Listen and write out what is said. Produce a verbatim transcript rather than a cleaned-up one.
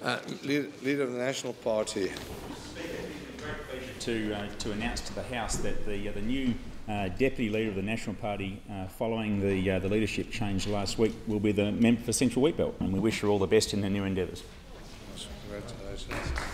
Uh, leader, leader of the National Party. To, uh, to announce to the House that the, uh, the new uh, Deputy Leader of the National Party, uh, following the, uh, the leadership change last week, will be the member for Central Wheatbelt, and we wish her all the best in her new endeavours. Congratulations.